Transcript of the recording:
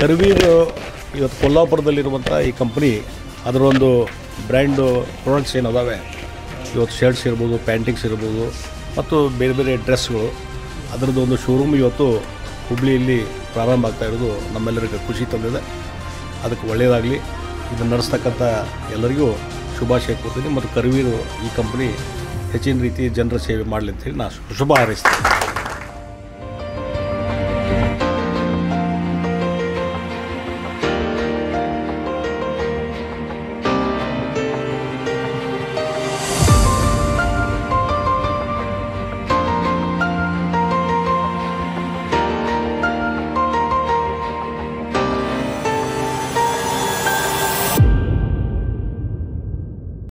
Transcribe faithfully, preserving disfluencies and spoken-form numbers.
ಕರ್ವೀರ್ ಇವತ್ತು ಕೊಲ್ಲಾಪುರದಲ್ಲಿರುವಂಥ ಈ ಕಂಪ್ನಿ ಅದರ ಒಂದು ಬ್ರ್ಯಾಂಡು ಪ್ರಾಡಕ್ಟ್ಸ್ ಏನು ಅದಾವೆ, ಇವತ್ತು ಶರ್ಟ್ಸ್ ಇರ್ಬೋದು, ಪ್ಯಾಂಟಿಂಗ್ಸ್ ಇರ್ಬೋದು ಮತ್ತು ಬೇರೆ ಬೇರೆ ಡ್ರೆಸ್ಗಳು, ಅದರದ್ದು ಒಂದು ಶೋರೂಮ್ ಇವತ್ತು ಹುಬ್ಳಿಯಲ್ಲಿ ಪ್ರಾರಂಭ ಆಗ್ತಾ ಇರೋದು ನಮ್ಮೆಲ್ಲರಿಗೂ ಖುಷಿ ತಂದಿದೆ. ಅದಕ್ಕೆ ಒಳ್ಳೆಯದಾಗಲಿ. ಇದನ್ನು ನಡೆಸ್ತಕ್ಕಂಥ ಎಲ್ಲರಿಗೂ ಶುಭಾಶಯ ಕೊಡ್ತೀನಿ ಮತ್ತು ಕರ್ವೀರು ಈ ಕಂಪ್ನಿ ಹೆಚ್ಚಿನ ರೀತಿ ಜನರ ಸೇವೆ ಮಾಡಲಿ ಅಂತೇಳಿ ನಾನು ಶುಭ ಹಾರೈಸ್ತೀನಿ.